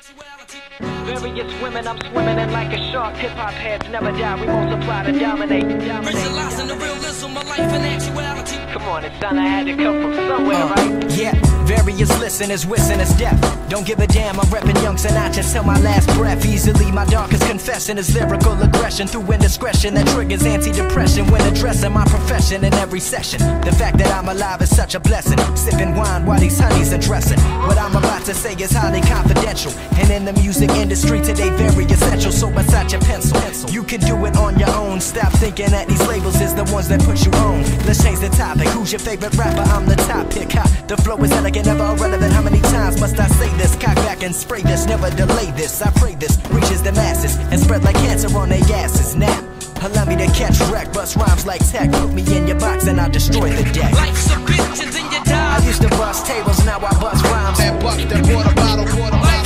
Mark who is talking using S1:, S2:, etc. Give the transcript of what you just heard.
S1: Various women, I'm swimming in like a shark. Hip-hop heads never die, we multiply to dominate.
S2: Visualizing the realism of life and actuality.
S1: Come on, it's son, I had to come from somewhere, right?
S3: Yeah, various listeners wishing us death. Don't give a damn, I'm reppin' Young Sinatra till my last breath. Easily my darkest confession is lyrical aggression through indiscretion that triggers anti-depression when addressing my profession in every session. The fact that I'm alive is such a blessing. Sipping wine while these honeys undressing. What I'm about to say is highly confidential, and in the music industry today very essential. So besides your pencil, you can do it on your own. Stop thinking that these labels is the ones that put you on. Let's change the topic. Who's your favorite rapper? I'm the top pick. The flow is elegant, never irrelevant. How many times must I say this? Cock back and spray this, never delay this. I pray this reaches the masses and spread like cancer on their asses. Now allow me to catch wreck, bust rhymes like tech. Put me in your box and I'll destroy the deck.
S2: Life's a bitch and then you die.
S3: I used to bust tables, now I bust rhymes.
S4: And bust that water bottle.